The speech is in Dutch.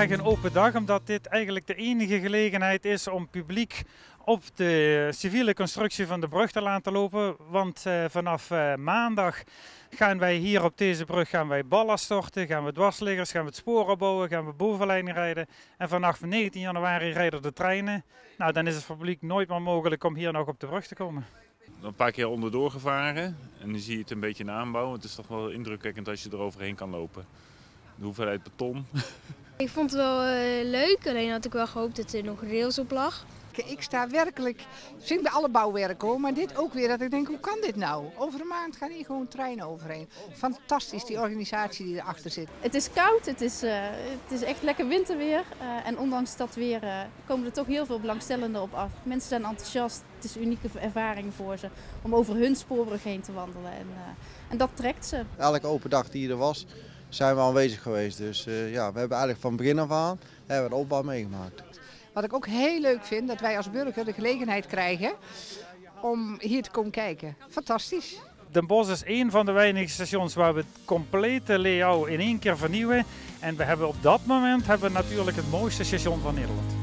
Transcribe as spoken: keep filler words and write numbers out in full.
vandaag een open dag omdat dit eigenlijk de enige gelegenheid is om publiek op de civiele constructie van de brug te laten lopen. Want uh, vanaf uh, maandag gaan wij hier op deze brug gaan wij ballast storten, gaan we dwarsliggers, gaan we het spoor opbouwen, gaan we bovenlijnen rijden. En vanaf negentien januari rijden de treinen. Nou, dan is het voor het publiek nooit meer mogelijk om hier nog op de brug te komen. Een paar keer onderdoor gevaren en nu zie je het een beetje in aanbouw. Het is toch wel indrukwekkend als je er overheen kan lopen. De hoeveelheid beton. Ik vond het wel uh, leuk, alleen had ik wel gehoopt dat er nog rails op lag. Ik sta werkelijk, ik vind bij alle bouwwerken hoor, maar dit ook weer dat ik denk, hoe kan dit nou? Over een maand gaan hier gewoon treinen overheen. Fantastisch die organisatie die erachter zit. Het is koud, het is, uh, het is echt lekker winterweer uh, en ondanks dat weer uh, komen er toch heel veel belangstellenden op af. Mensen zijn enthousiast, het is een unieke ervaring voor ze om over hun spoorbrug heen te wandelen en, uh, en dat trekt ze. Elke open dag die er was, zijn we aanwezig geweest. Dus uh, ja, we hebben eigenlijk van begin af aan hebben we de opbouw meegemaakt. Wat ik ook heel leuk vind, dat wij als burger de gelegenheid krijgen om hier te komen kijken. Fantastisch. Den Bosch is een van de weinige stations waar we het complete layout in één keer vernieuwen. En we hebben op dat moment hebben we natuurlijk het mooiste station van Nederland.